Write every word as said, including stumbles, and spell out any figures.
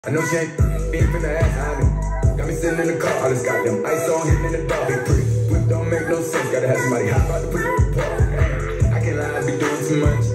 I know she ain't been finna ask how me. Got me sitting in the car, all this goddamn ice on, hitting in the dark. Big pretty, whip don't make no sense. Gotta have somebody hop out the pretty park. I can't lie, I be doing too much.